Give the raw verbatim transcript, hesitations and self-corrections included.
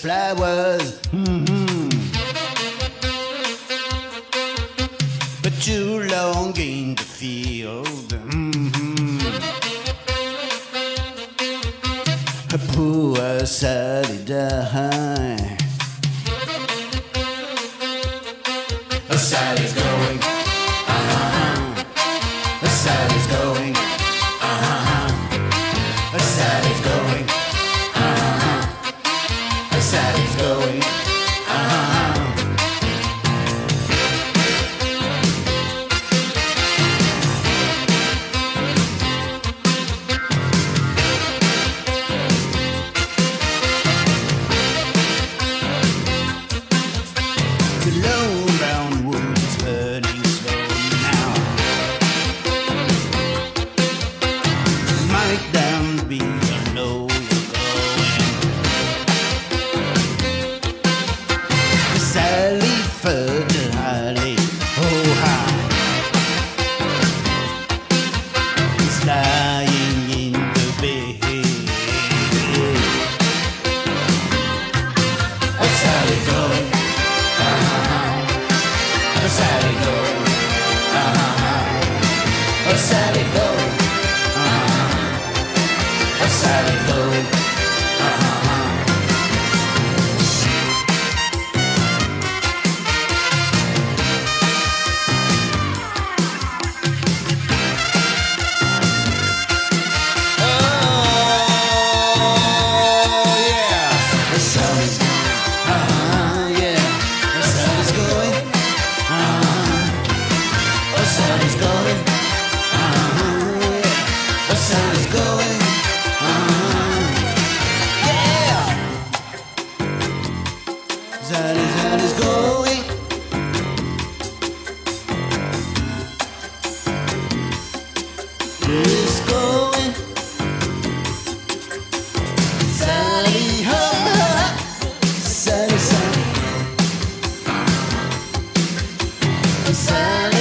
flowers. Mm-hmm. But too long in the field. Mm-hmm. Poor Sally died. Sally's going. Uh-huh. Sally's going. Uh-huh. Sally's going. Uh-huh. Sally's going. Uh-huh. The lone brown wood is burning slowly now. Might down be, I know you're going. Sally further alley, oh hi. It's lying in the bay. Oh, Sally going. Uh-huh. Sally going. Uh-huh. Oh, Sally going. Uh-huh. Oh, Sally going. Uh-huh. Oh, yeah. Oh, Sally's going. Uh-huh, yeah. Oh, Sally's going. Uh-huh. Oh, Sally's going. Uh-huh, yeah. Oh, Sally's going. Uh-huh. Yeah. Sally, Sally's going. It's going. Sally, ho, ho. Sally, Sally. Sally.